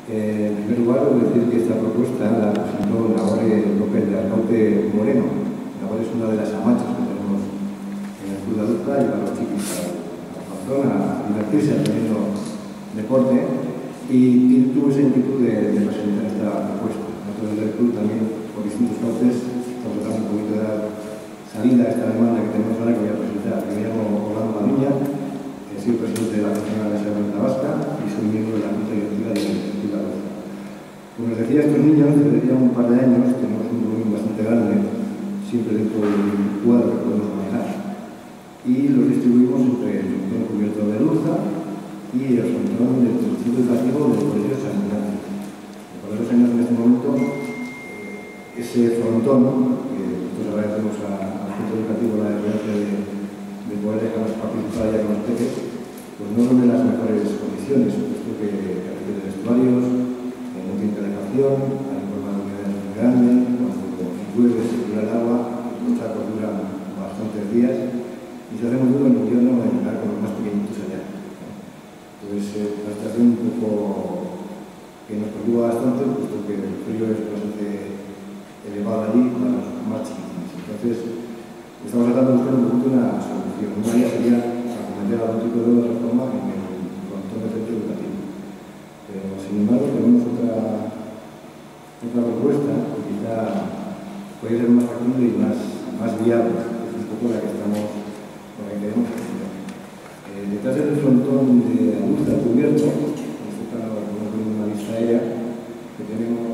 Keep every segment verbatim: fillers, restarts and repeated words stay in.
Eh, en primer lugar, debo decir que esta propuesta la presentó Nagore López de Arcaute Moreno. Nagore es una de las amachas que tenemos en el Club de Adulta, y para los chiquis a la zona, a divertirse aprendiendo deporte, y tuvo esa inquietud de, de presentar esta propuesta. Nosotros desde el club también, por distintos cauces, estamos tratando un poquito de dar salida a esta demanda que tenemos ahora, que voy a presentar. Me llamo Orlando Maduña, he sido presidente de la Asociación de la Seguridad Vasca y soy miembro de la Junta Directiva del Club de Adulta. Como os decía, estos niños, desde ya un par de años, tenemos un volumen bastante grande, siempre dentro del cuadro que podemos manejar, y los distribuimos entre el frontón cubierto de Lurza y el frontón del centro educativo del Colegio San Ignacio. El Colegio San Ignacio en este momento, eh, ese frontón, que nosotros agradecemos al centro educativo la deferencia de, de poder dejarnos participar ya con los peques, pues no son de las mejores condiciones, puesto que carece de vestuarios, no tiene calefacción, hay un problema de humedad muy grande, cuando llueve se cura el agua, los sacos duran bastantes días y se hace muy duro en el invierno de llegar con los más pequeñitos allá. Entonces, eh, una situación un poco que nos preocupa bastante, puesto que el frío es bastante elevado allí para los más chiquitines. Entonces, estamos tratando de buscar un poquito una solución. Una idea sería acometer algún tipo de reforma en el frontón del centro educativo. Pero, sin embargo, tenemos otra, otra propuesta que quizá puede ser más factible y más, más viable, que es un poco la que estamos, con la que queremos hacer. Eh, detrás del frontón de Adulta cubierto, en este caso vamos a ver una vista aérea, que tenemos,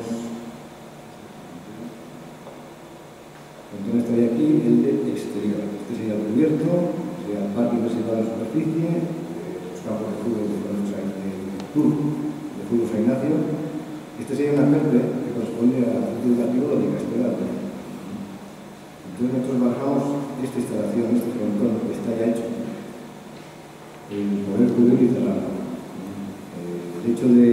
el frontón estaría aquí, el de exterior. Este sería el cubierto, sería el parque principal de superficie, eh, los campos de fútbol que ponemos ahí en el club de fútbol San Ignacio. Este sería una parte que corresponde al centro educativo de Castela. Entonces nosotros bajamos esta instalación, este frontón que está ya hecho, el poder cubrir y cerrarlo. Eh, el hecho de,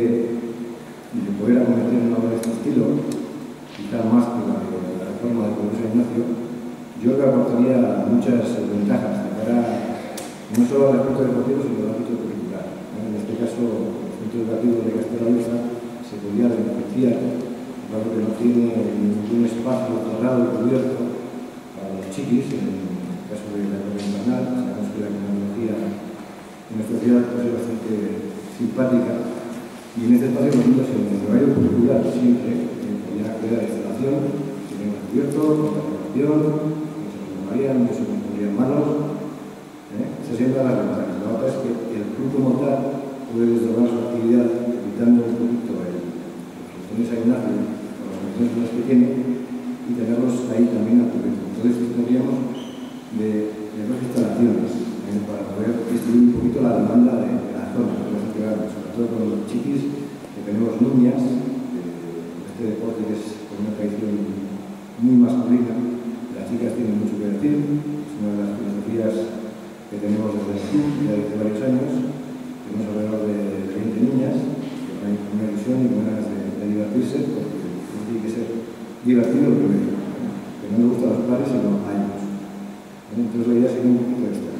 de poder acometer una obra de este estilo, quizá más que la, la reforma del Colegio San Ignacio, yo le aportaría muchas ventajas de cara no solo al aspecto deportivo, sino al ámbito curricular. En este caso, el centro educativo de Castela se podría beneficiar, dado que no tiene ningún espacio cerrado y cubierto para los chiquis, en el caso de la escuela invernal. Sabemos que la tecnología en nuestra ciudad pues, es bastante simpática, y en este espacio los niños en el horario curricular siempre eh, podrían acceder a la instalación, se tienen cubierto, con calefacción, no se tomarían, no se pondrían manos. ¿eh? Esa sería una de las ventajas. La otra es que el club como tal puede desdoblar su actividad evitando un poquito el de San Ignacio, con las condiciones que tiene, y tenerlos ahí también a cubierto. Entonces tendríamos de, de dos instalaciones eh, para poder distribuir un poquito la demanda de, de la zona, de los integrados, sobre todo con los chiquis, que tenemos niñas, de, de este deporte que es con una tradición muy masculina. Las chicas tienen mucho que decir, es una de las filosofías que tenemos desde el club ya desde varios años. Tenemos alrededor de, de veinte niñas que van con una ilusión y con ganas de de divertirse, porque tiene que ser divertido lo primero, ¿eh? Que no le gusta a los padres sino a ellos. ¿eh? Entonces la idea sería un poquito esta.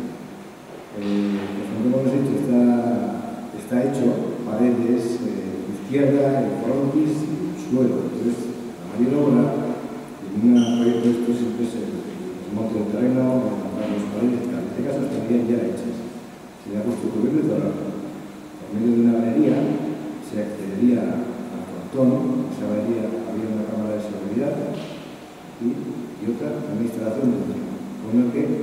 Eh, pues como hemos dicho, está, está hecho paredes, eh, izquierda, el frontis y el suelo. Entonces la mayor obra en un proyecto de esto siempre es el desmonte del terreno, levantar las paredes, en este caso estarían ya hechas. Sería justo cubrirlo y cerrarlo. Por medio de una galería se accedería autónomo, se habría, habría una cámara de seguridad y, y otra, una instalación dentro, con el que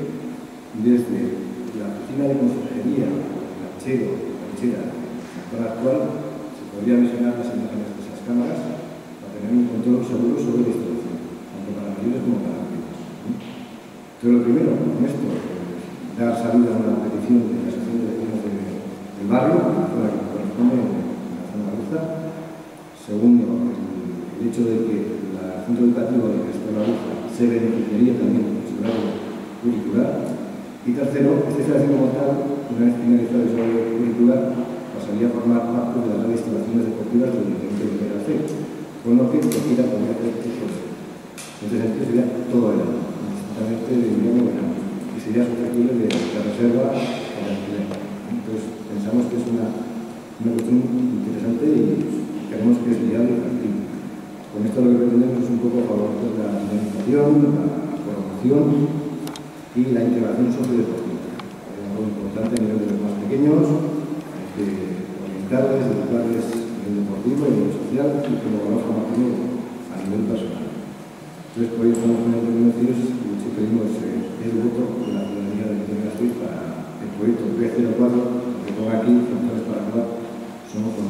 desde la oficina de consejería, el archero, la archera, la zona actual, se podría visionar las imágenes de esas cámaras para tener un control seguro sobre la instalación, tanto para mayores como para niños. Entonces, lo primero, con esto, es dar salida a una petición de la asociación de vecinos de, del barrio, la zona que corresponde en la zona de Lurza. Segundo, el, el hecho de que el centro educativo de Castela se beneficiaría también de su horario curricular. Y tercero, esta instalación como tal, una vez finalizado el horario curricular, pasaría a formar parte de las instalaciones deportivas del Ayuntamiento de Vitoria, con lo que cualquiera podría hacer eso. En este sentido sería todo el año, indistintamente de invierno o verano, y sería susceptible de, de reserva o de alquiler. Entonces, pensamos que es una, una cuestión interesante y creemos que es viable y factible. Con esto lo que pretendemos es un poco favorecer la dinamización, la formación y la integración sociodeportiva. Es algo importante a nivel de los más pequeños, hay que orientarles, educarles a nivel deportivo, a nivel social y como valor formativo a nivel personal. Entonces, por ello estamos poniendo convencidos y pedimos eh, el voto de la ciudadanía de Vitoria-Gasteiz para el proyecto P cero cuatro, que ponga aquí, Fronteras para Acabar, somos